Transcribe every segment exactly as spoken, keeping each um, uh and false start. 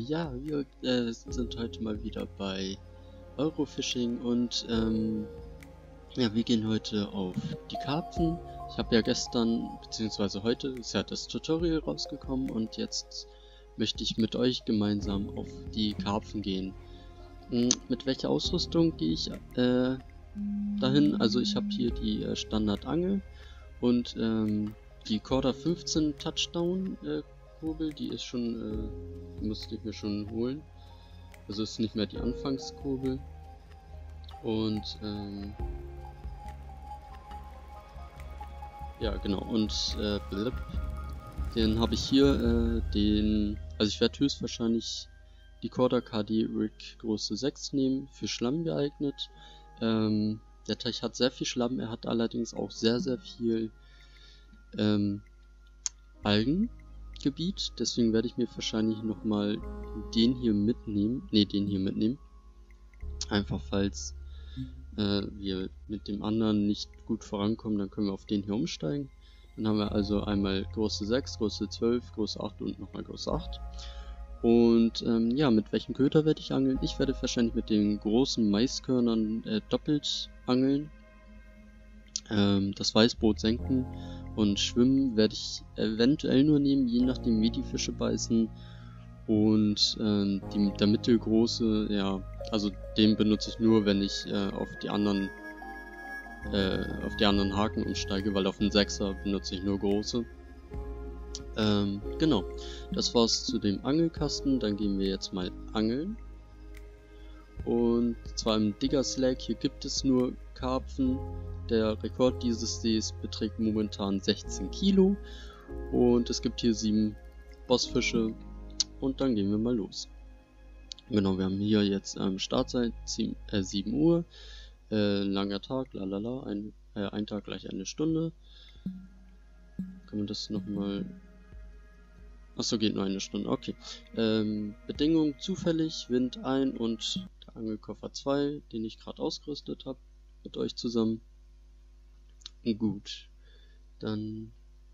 ja, wir äh, sind heute mal wieder bei Eurofishing und ähm, ja, wir gehen heute auf die Karpfen. Ich habe ja gestern, beziehungsweise heute, ist ja das Tutorial rausgekommen und jetzt möchte ich mit euch gemeinsam auf die Karpfen gehen. Hm, mit welcher Ausrüstung gehe ich äh, dahin? Also ich habe hier die äh, Standardangel und ähm, die Korda fünfzehn Touchdown äh, Kurbel, die ist schon, äh, die musste ich mir schon holen. Also ist nicht mehr die Anfangskurbel. Und ähm, ja genau, und äh, blip, den habe ich hier, äh, den, also ich werde höchstwahrscheinlich die Korda K D Rig Größe sechs nehmen, für Schlamm geeignet. Ähm, der Teich hat sehr viel Schlamm, er hat allerdings auch sehr sehr viel ähm, Algengebiet, deswegen werde ich mir wahrscheinlich nochmal den hier mitnehmen, ne, den hier mitnehmen, einfach falls äh, wir mit dem anderen nicht gut vorankommen, dann können wir auf den hier umsteigen. Dann haben wir also einmal Größe sechs, Größe zwölf, Größe acht und nochmal Größe acht. Und ähm, ja, mit welchem Köder werde ich angeln? Ich werde wahrscheinlich mit den großen Maiskörnern äh, doppelt angeln. Ähm, das Weißbrot senken und schwimmen werde ich eventuell nur nehmen, je nachdem wie die Fische beißen. Und ähm, die, der mittelgroße, ja, also den benutze ich nur, wenn ich äh, auf die anderen äh, auf die anderen Haken umsteige, weil auf den Sechser benutze ich nur große. Ähm, genau, das war's zu dem Angelkasten. Dann gehen wir jetzt mal angeln. Und zwar im Diggers Lake, hier gibt es nur Karpfen. Der Rekord dieses Sees beträgt momentan sechzehn Kilo. Und es gibt hier sieben Bossfische. Und dann gehen wir mal los. Genau, wir haben hier jetzt ähm, Startzeit äh, sieben Uhr. Äh, langer Tag, lalala, ein, äh, ein Tag gleich eine Stunde. Kann man das nochmal... Achso, geht nur eine Stunde, okay. Ähm, Bedingung zufällig, Wind ein und der Angelkoffer zwei, den ich gerade ausgerüstet habe, mit euch zusammen. Gut, dann...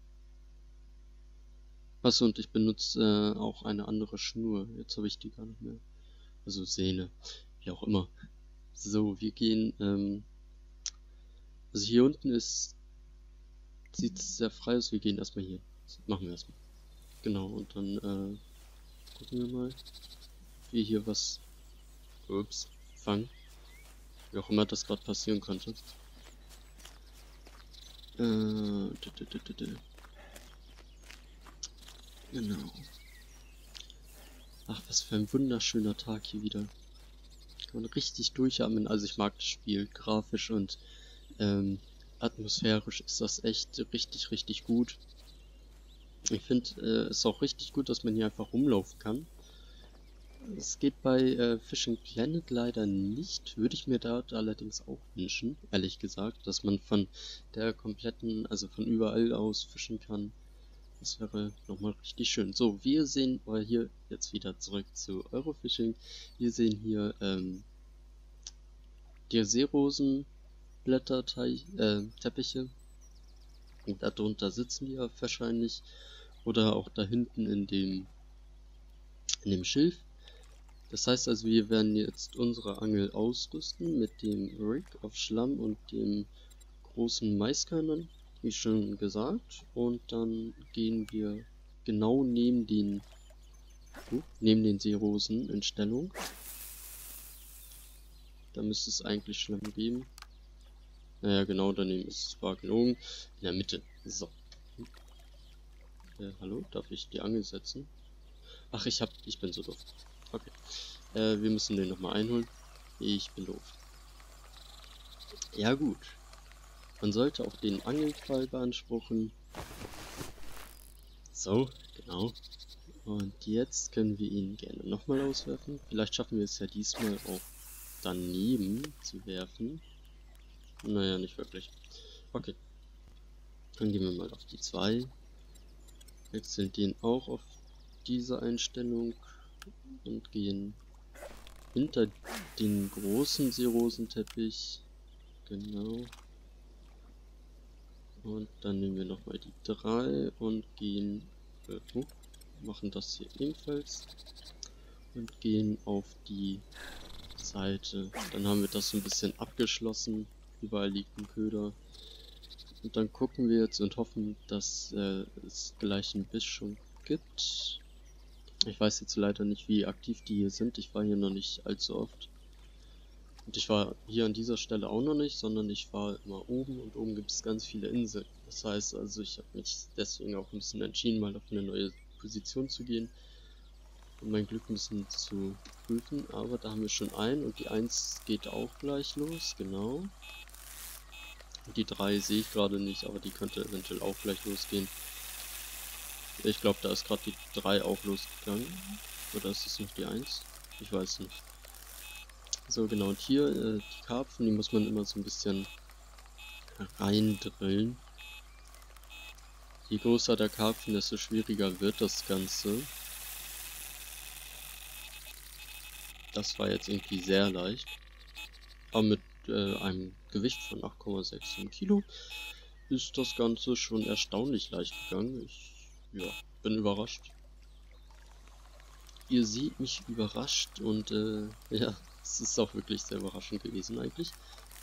Achso, und ich benutze äh, auch eine andere Schnur. Jetzt habe ich die gar nicht mehr. Also Sehne, wie auch immer. So, wir gehen... Ähm, also hier unten ist... Sieht sehr frei aus, wir gehen erstmal hier. Das machen wir erstmal. Genau, und dann äh, gucken wir mal, ob wir hier was ups, fangen. Wie auch immer das gerade passieren konnte. Äh, d -d -d -d -d. Genau. Ach, was für ein wunderschöner Tag hier wieder. Kann man richtig durchatmen. Also ich mag das Spiel. Grafisch und ähm, atmosphärisch ist das echt richtig, richtig gut. Ich finde äh, es auch richtig gut, dass man hier einfach rumlaufen kann. Es geht bei äh, Fishing Planet leider nicht, würde ich mir dort allerdings auch wünschen, ehrlich gesagt, dass man von der kompletten, also von überall aus fischen kann. Das wäre nochmal richtig schön. So, wir sehen, oder hier jetzt wieder zurück zu Eurofishing, wir sehen hier ähm, die Seerosenblätter, äh, Teppiche, und darunter sitzen die ja wahrscheinlich, oder auch da hinten in dem, in dem Schilf. Das heißt also, wir werden jetzt unsere Angel ausrüsten mit dem Rig auf Schlamm und dem großen Maiskörnern, wie schon gesagt. Und dann gehen wir genau neben den, uh, neben den Seerosen in Stellung. Da müsste es eigentlich Schlamm geben. Naja, genau daneben ist es war gelogen. In der Mitte. So. Äh, hallo? Darf ich die Angel setzen? Ach, ich hab, ich bin so doof. Okay. Äh, wir müssen den nochmal einholen. Ich bin doof. Ja gut. Man sollte auch den Angelpfeil beanspruchen. So, genau. Und jetzt können wir ihn gerne nochmal auswerfen. Vielleicht schaffen wir es ja diesmal auch daneben zu werfen. Naja, nicht wirklich. Okay. Dann gehen wir mal auf die zwei. Wechseln den auch auf diese Einstellung. Und gehen hinter den großen Seerosenteppich. Genau. Und dann nehmen wir nochmal die drei und gehen, äh, oh, machen das hier ebenfalls. und gehen auf die Seite. Dann haben wir das so ein bisschen abgeschlossen. Überall liegt ein Köder. Und dann gucken wir jetzt und hoffen, dass äh, es gleich ein Biss schon gibt. Ich weiß jetzt leider nicht, wie aktiv die hier sind. Ich war hier noch nicht allzu oft. Und ich war hier an dieser Stelle auch noch nicht, sondern ich war immer oben und oben gibt es ganz viele Inseln. Das heißt also, ich habe mich deswegen auch ein bisschen entschieden, mal auf eine neue Position zu gehen und mein Glück ein bisschen zu prüfen. Aber da haben wir schon einen und die eins geht auch gleich los, genau. Und die drei sehe ich gerade nicht, aber die könnte eventuell auch gleich losgehen. Ich glaube, da ist gerade die drei auch losgegangen. Oder ist es noch die eins? Ich weiß nicht. So, genau, und hier äh, die Karpfen, die muss man immer so ein bisschen reindrillen. Je größer der Karpfen, desto schwieriger wird das Ganze. Das war jetzt irgendwie sehr leicht. Aber mit äh, einem Gewicht von acht Komma sechzehn Kilo ist das Ganze schon erstaunlich leicht gegangen. Ich ja, bin überrascht. Ihr seht mich überrascht und äh, ja, es ist auch wirklich sehr überraschend gewesen eigentlich.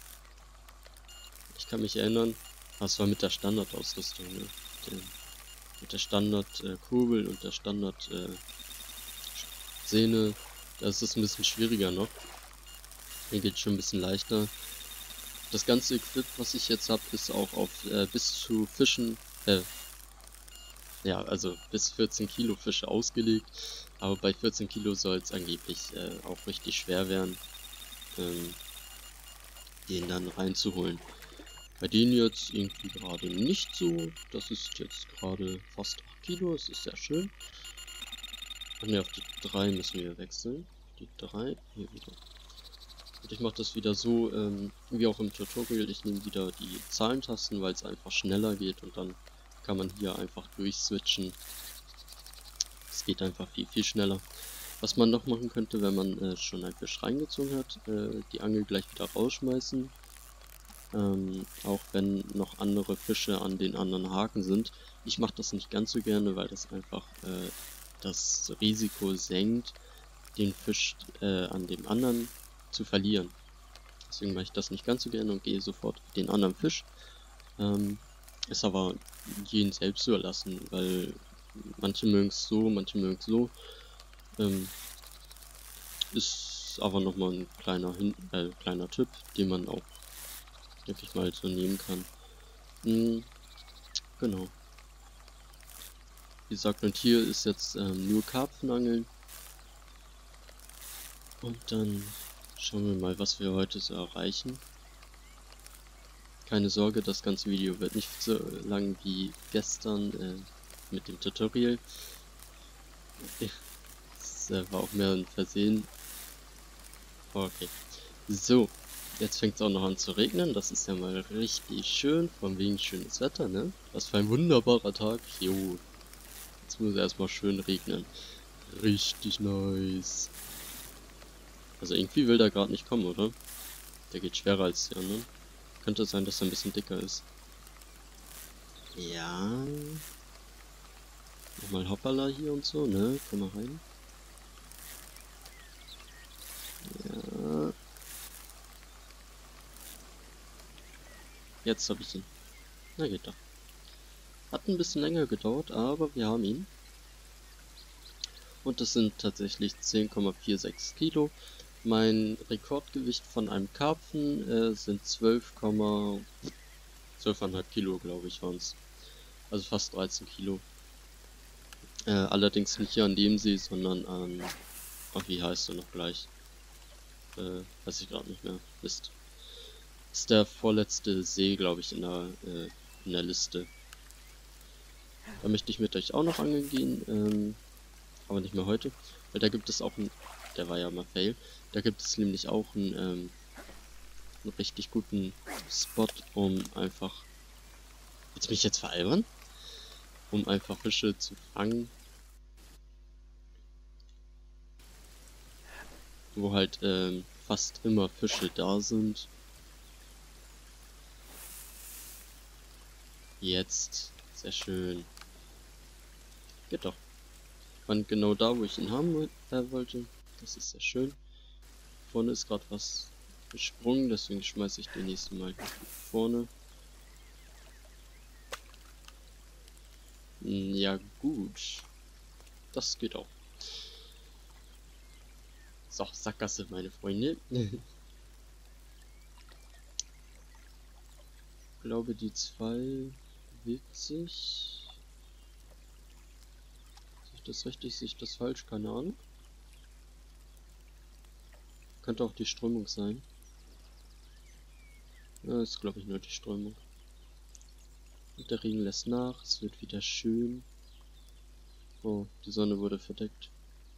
Ich kann mich erinnern, das war mit der Standardausrüstung, ne? Den, mit der Standardkurbel äh, und der Standard äh, Sehne, das ist ein bisschen schwieriger noch. Hier geht schon ein bisschen leichter. Das ganze Equip, was ich jetzt habe, ist auch auf äh, bis zu Fischen, äh, ja, also bis vierzehn Kilo Fische ausgelegt. Aber bei vierzehn Kilo soll es angeblich äh, auch richtig schwer werden, ähm, den dann reinzuholen. Bei denen jetzt irgendwie gerade nicht so. Das ist jetzt gerade fast acht Kilo, das ist sehr schön. Und ne, auf die drei müssen wir wechseln. Die drei, hier wieder. Und ich mache das wieder so, ähm, wie auch im Tutorial. Ich nehme wieder die Zahlentasten, weil es einfach schneller geht und dann kann man hier einfach durchswitchen. Es geht einfach viel, viel schneller. Was man noch machen könnte, wenn man äh, schon einen Fisch reingezogen hat, äh, die Angel gleich wieder rausschmeißen. Ähm, auch wenn noch andere Fische an den anderen Haken sind. Ich mache das nicht ganz so gerne, weil das einfach äh, das Risiko senkt, den Fisch äh, an dem anderen zu verlieren. Deswegen mache ich das nicht ganz so gerne und gehe sofort auf den anderen Fisch. Ähm, ist aber jeden selbst überlassen, weil manche mögen es so, manche mögen es so. Ähm, ist aber nochmal ein kleiner, Hin äh, kleiner Tipp, den man auch, denke ich mal, so nehmen kann. Hm, genau. Wie gesagt, und hier ist jetzt ähm, nur Karpfenangeln. Und dann schauen wir mal, was wir heute so erreichen. Keine Sorge, das ganze Video wird nicht so lang wie gestern äh, mit dem Tutorial. Das äh, war auch mehr ein Versehen. Okay. So, jetzt fängt es auch noch an zu regnen. Das ist ja mal richtig schön. Von wegen schönes Wetter, ne? Was für ein wunderbarer Tag. Jo. Jetzt muss es erstmal schön regnen. Richtig nice. Also irgendwie will der gerade nicht kommen, oder? Der geht schwerer als die anderen. Könnte sein, dass er ein bisschen dicker ist. Ja. Nochmal Hoppala hier und so, ne? Komm mal rein. Ja. Jetzt habe ich ihn. Na geht doch. Hat ein bisschen länger gedauert, aber wir haben ihn. Und das sind tatsächlich zehn Komma sechsundvierzig Kilo. Mein Rekordgewicht von einem Karpfen äh, sind zwölf Komma zwölf Komma fünf Kilo, glaube ich, waren es. Also fast dreizehn Kilo. Äh, allerdings nicht hier an dem See, sondern an... Ach, wie heißt er noch gleich? Äh, weiß ich gerade nicht mehr. Mist. Ist der vorletzte See, glaube ich, in der, äh, in der Liste. Da möchte ich mit euch auch noch angeln gehen, ähm, aber nicht mehr heute. Weil da gibt es auch ein... Der war ja mal Fail. Da gibt es nämlich auch einen, ähm, einen richtig guten Spot, um einfach... Willst du mich jetzt veralbern? Um einfach Fische zu fangen. Wo halt ähm, fast immer Fische da sind. Jetzt. Sehr schön. Geht doch. Und genau da, wo ich ihn haben äh, wollte. Das ist sehr schön. Vorne ist gerade was gesprungen, deswegen schmeiße ich den nächsten Mal vorne. Ja gut. Das geht auch. So, Sackgasse, meine Freunde. Ich glaube, die zwei bewegt sich. Sehe ich das richtig? Sehe ich das falsch? Keine Ahnung. Könnte auch die Strömung sein. Ja, ist glaube ich nur die Strömung. Und der Regen lässt nach. Es wird wieder schön. Oh, die Sonne wurde verdeckt.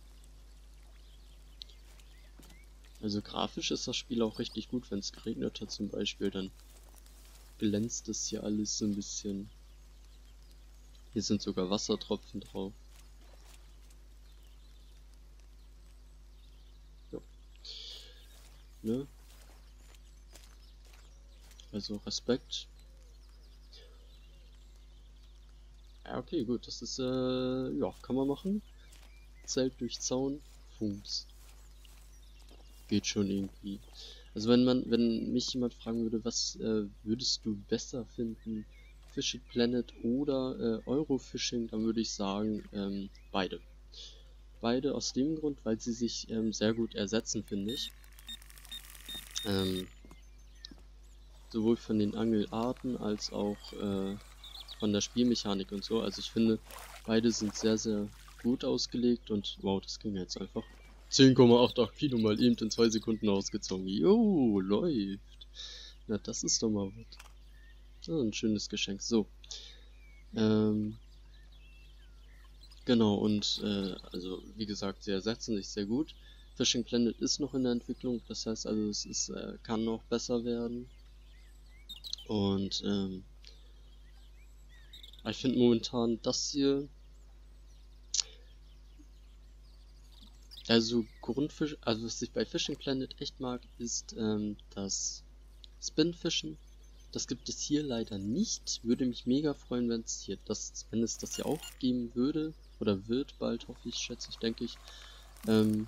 Also grafisch ist das Spiel auch richtig gut, wenn es geregnet hat zum Beispiel, dann glänzt das hier alles so ein bisschen. Hier sind sogar Wassertropfen drauf. Ja. Ne? Also Respekt. Ja, okay, gut, das ist, äh, ja, kann man machen. Zelt durch Zaun, Fums. Geht schon irgendwie. Also wenn man, wenn mich jemand fragen würde, was äh, würdest du besser finden, Fish It Planet oder äh, Eurofishing, dann würde ich sagen, ähm, beide. Beide aus dem Grund, weil sie sich ähm, sehr gut ersetzen, finde ich. Ähm, sowohl von den Angelarten als auch äh, von der Spielmechanik und so. Also ich finde, beide sind sehr, sehr gut ausgelegt und wow, das ging jetzt einfach. zehn Komma achtzig Kilo mal eben in zwei Sekunden ausgezogen. Jo, läuft. Na, das ist doch mal was. So, ein schönes Geschenk. So. Ähm, genau, und äh, also wie gesagt, sie ersetzen sich sehr gut. Fishing Planet ist noch in der Entwicklung, das heißt also, es ist, äh, kann noch besser werden. Und ähm, ich finde momentan das hier, also Grundfisch, also was ich bei Fishing Planet echt mag, ist ähm, das Spinfischen. Das gibt es hier leider nicht. Würde mich mega freuen, wenn es hier das, wenn es das hier auch geben würde. Oder wird bald, hoffe ich, schätze ich, denke ich. Ähm,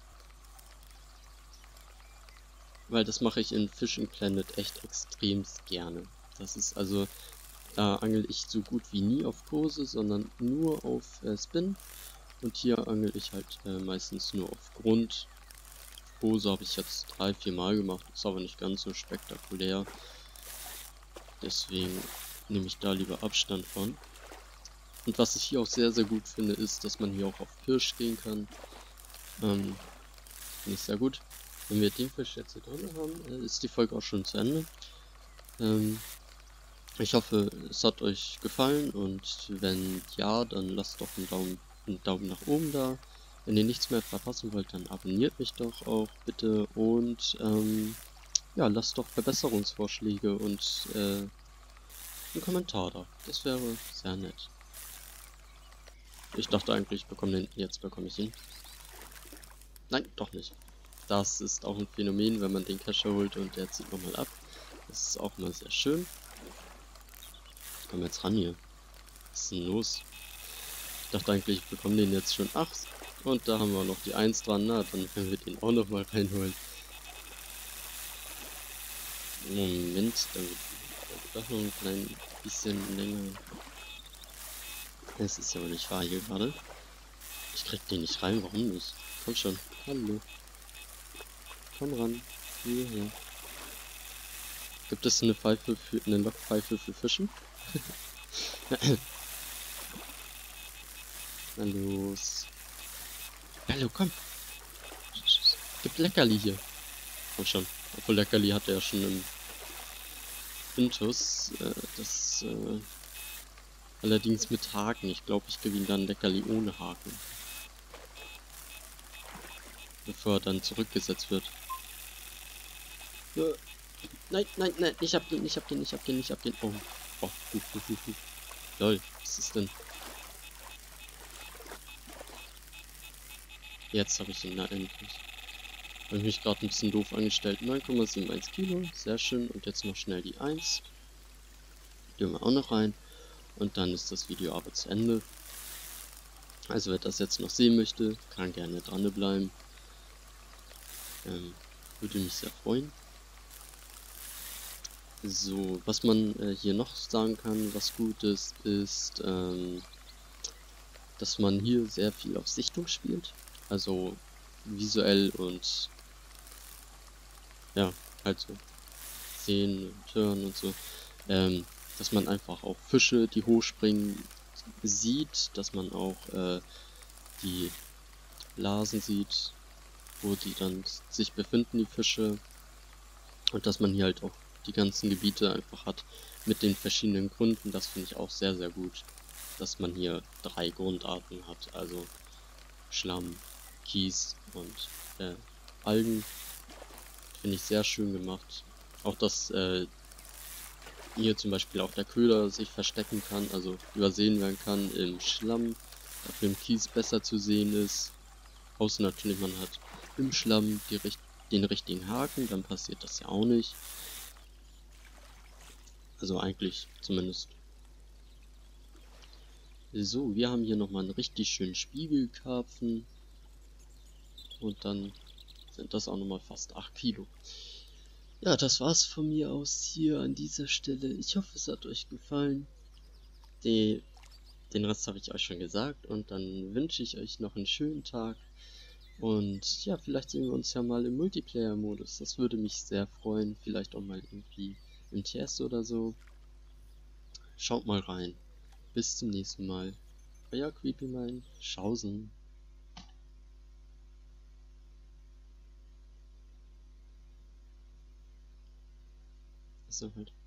weil das mache ich in Fishing Planet echt extrem gerne. Das ist also, da angel ich so gut wie nie auf Kurse, sondern nur auf äh, Spin. Und hier angel ich halt äh, meistens nur auf Grund. Kurse habe ich jetzt drei, vier Mal gemacht, ist aber nicht ganz so spektakulär. Deswegen nehme ich da lieber Abstand von. Und was ich hier auch sehr, sehr gut finde, ist, dass man hier auch auf Pirsch gehen kann. Ähm, finde ich sehr gut. Wenn wir den Fisch jetzt hier drin haben, ist die Folge auch schon zu Ende. Ähm, ich hoffe, es hat euch gefallen und wenn ja, dann lasst doch einen Daumen, einen Daumen nach oben da. Wenn ihr nichts mehr verpassen wollt, dann abonniert mich doch auch bitte und ähm, ja, lasst doch Verbesserungsvorschläge und äh, einen Kommentar da. Das wäre sehr nett. Ich dachte eigentlich, ich bekomme den. Jetzt bekomme ich ihn. Nein, doch nicht. Das ist auch ein Phänomen, wenn man den Kescher holt und der zieht nochmal ab. Das ist auch mal sehr schön. Ich komme jetzt ran hier. Was ist denn los? Ich dachte eigentlich, ich bekomme den jetzt schon. Ach, und da haben wir noch die eins dran. Na, dann können wir den auch nochmal reinholen. Moment, dann wird doch noch ein klein bisschen länger. Es ist ja aber nicht wahr hier gerade. Ich krieg den nicht rein, warum nicht? Komm schon. Hallo. Komm ran. Hierher. Gibt es eine Pfeife für eine Lockpfeife für Fischen? Na los. Hallo, komm. Gibt Leckerli hier. Komm schon. Obwohl Leckerli hat er ja schon im Intus. Äh, das äh, allerdings mit Haken. Ich glaube, ich gebe ihm dann Leckerli ohne Haken. Bevor er dann zurückgesetzt wird. Äh, nein, nein, nein, ich hab den, ich hab den, ich hab den, ich hab den. Oh, oh, hu, hu, hu, hu. Lol, was ist denn? Jetzt habe ich ihn, na endlich. Habe ich mich gerade ein bisschen doof angestellt. neun Komma eins Kilo, sehr schön. Und jetzt noch schnell die eins. Die wir auch noch rein. Und dann ist das Video aber zu Ende. Also wer das jetzt noch sehen möchte, kann gerne dran bleiben. Ähm, würde mich sehr freuen. So, was man äh, hier noch sagen kann, was gut ist, ist, ähm, dass man hier sehr viel auf Sichtung spielt. Also visuell und ja, halt so sehen und hören und so. Ähm, dass man einfach auch Fische, die hochspringen, sieht, dass man auch äh, die Blasen sieht, wo die dann sich befinden, die Fische. Und dass man hier halt auch die ganzen Gebiete einfach hat mit den verschiedenen Gründen. Das finde ich auch sehr, sehr gut, dass man hier drei Grundarten hat, also Schlamm, Kies und äh, Algen. Finde ich sehr schön gemacht. Auch, dass äh, hier zum Beispiel auch der Köder sich verstecken kann, also übersehen werden kann im Schlamm, dafür im Kies besser zu sehen ist. Außer natürlich, man hat im Schlamm die, den richtigen Haken, dann passiert das ja auch nicht. Also eigentlich zumindest. So, wir haben hier nochmal einen richtig schönen Spiegelkarpfen. Und dann sind das auch nochmal fast acht Kilo. Ja, das war's von mir aus hier an dieser Stelle. Ich hoffe, es hat euch gefallen. Die, den Rest habe ich euch schon gesagt. Und dann wünsche ich euch noch einen schönen Tag. Und ja, vielleicht sehen wir uns ja mal im Multiplayer-Modus. Das würde mich sehr freuen. Vielleicht auch mal irgendwie im T S oder so. Schaut mal rein. Bis zum nächsten Mal. Euer CreepyMine. Schausen. So halt.